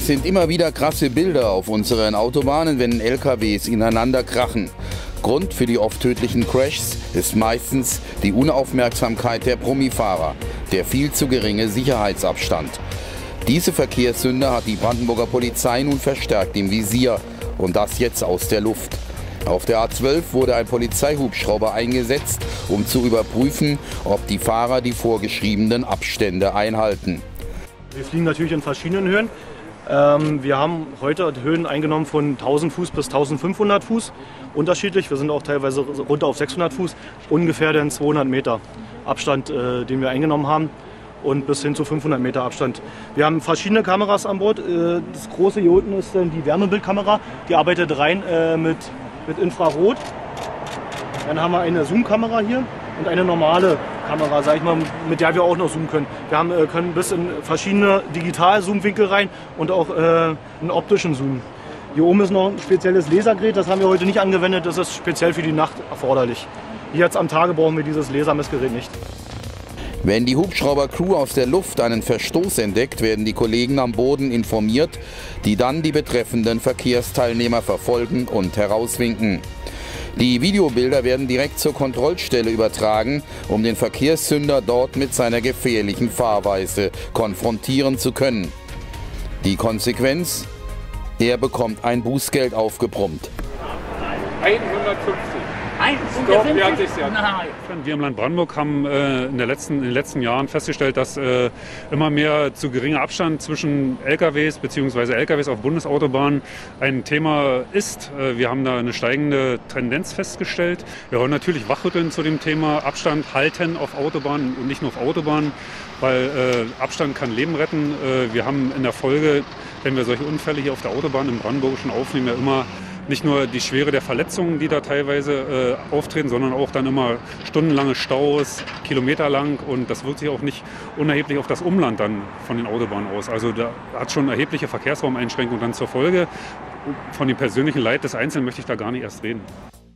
Es sind immer wieder krasse Bilder auf unseren Autobahnen, wenn LKWs ineinander krachen. Grund für die oft tödlichen Crashs ist meistens die Unaufmerksamkeit der Promifahrer, der viel zu geringe Sicherheitsabstand. Diese Verkehrssünder hat die Brandenburger Polizei nun verstärkt im Visier, und das jetzt aus der Luft. Auf der A12 wurde ein Polizeihubschrauber eingesetzt, um zu überprüfen, ob die Fahrer die vorgeschriebenen Abstände einhalten. Wir fliegen natürlich in verschiedenen Höhen. Wir haben heute Höhen eingenommen von 1000 Fuß bis 1500 Fuß. Unterschiedlich, wir sind auch teilweise runter auf 600 Fuß. Ungefähr den 200 Meter Abstand, den wir eingenommen haben. Und bis hin zu 500 Meter Abstand. Wir haben verschiedene Kameras an Bord. Das große hier unten ist dann die Wärmebildkamera. Die arbeitet rein mit Infrarot. Dann haben wir eine Zoom-Kamera hier und eine normale Kamera, sag ich mal, mit der wir auch noch zoomen können. Wir können bis in verschiedene Digital-Zoom-Winkel rein und auch einen optischen Zoom. Hier oben ist noch ein spezielles Lasergerät, das haben wir heute nicht angewendet, das ist speziell für die Nacht erforderlich. Jetzt am Tage brauchen wir dieses Lasermessgerät nicht. Wenn die Hubschrauber-Crew aus der Luft einen Verstoß entdeckt, werden die Kollegen am Boden informiert, die dann die betreffenden Verkehrsteilnehmer verfolgen und herauswinken. Die Videobilder werden direkt zur Kontrollstelle übertragen, um den Verkehrssünder dort mit seiner gefährlichen Fahrweise konfrontieren zu können. Die Konsequenz? Er bekommt ein Bußgeld aufgebrummt. 150. Stopp, wir im Land Brandenburg haben in den letzten Jahren festgestellt, dass immer mehr zu geringer Abstand zwischen LKWs bzw. LKWs auf Bundesautobahnen ein Thema ist. Wir haben da eine steigende Tendenz festgestellt. Wir wollen natürlich wachrütteln zu dem Thema Abstand halten auf Autobahnen und nicht nur auf Autobahnen, weil Abstand kann Leben retten. Wir haben in der Folge, wenn wir solche Unfälle hier auf der Autobahn im Brandenburgischen aufnehmen, ja immer nicht nur die Schwere der Verletzungen, die da teilweise auftreten, sondern auch dann immer stundenlange Staus, kilometerlang, und das wirkt sich auch nicht unerheblich auf das Umland dann von den Autobahnen aus. Also da hat schon erhebliche Verkehrsraumeinschränkungen dann zur Folge. Von dem persönlichen Leid des Einzelnen möchte ich da gar nicht erst reden.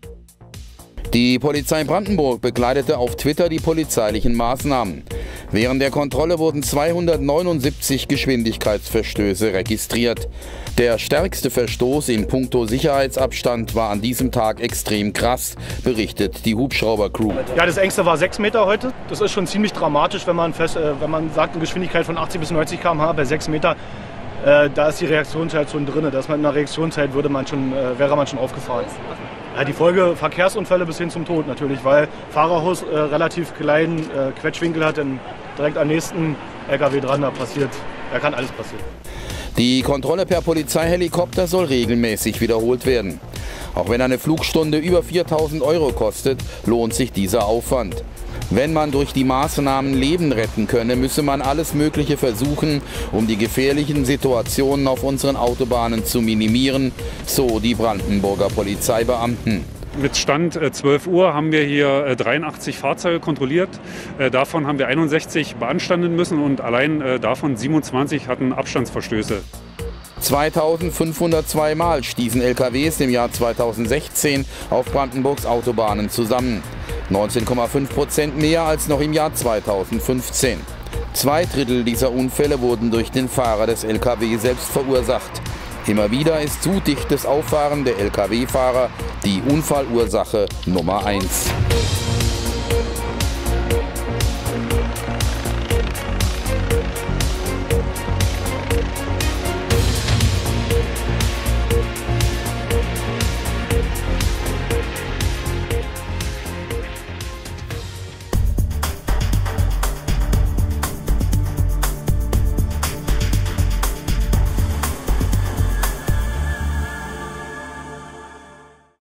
Die Polizei Brandenburg begleitete auf Twitter die polizeilichen Maßnahmen. Während der Kontrolle wurden 279 Geschwindigkeitsverstöße registriert. Der stärkste Verstoß in puncto Sicherheitsabstand war an diesem Tag extrem krass, berichtet die Hubschrauber-Crew. Ja, das engste war 6 Meter heute. Das ist schon ziemlich dramatisch, wenn man sagt, eine Geschwindigkeit von 80 bis 90 km/h bei 6 Meter. Da ist die Reaktionszeit schon drin. Dass man in der Reaktionszeit wäre man schon aufgefahren. Ja, die Folge Verkehrsunfälle bis hin zum Tod natürlich, weil Fahrerhaus relativ kleinen Quetschwinkel hat, denn direkt am nächsten LKW dran, da kann alles passieren. Die Kontrolle per Polizeihelikopter soll regelmäßig wiederholt werden. Auch wenn eine Flugstunde über 4.000 € kostet, lohnt sich dieser Aufwand. Wenn man durch die Maßnahmen Leben retten könne, müsse man alles Mögliche versuchen, um die gefährlichen Situationen auf unseren Autobahnen zu minimieren, so die Brandenburger Polizeibeamten. Mit Stand 12 Uhr haben wir hier 83 Fahrzeuge kontrolliert. Davon haben wir 61 beanstanden müssen und allein davon 27 hatten Abstandsverstöße. 2502 Mal stießen LKWs im Jahr 2016 auf Brandenburgs Autobahnen zusammen. 19,5% mehr als noch im Jahr 2015. 2/3 dieser Unfälle wurden durch den Fahrer des LKW selbst verursacht. Immer wieder ist zu dichtes Auffahren der LKW-Fahrer die Unfallursache Nummer 1.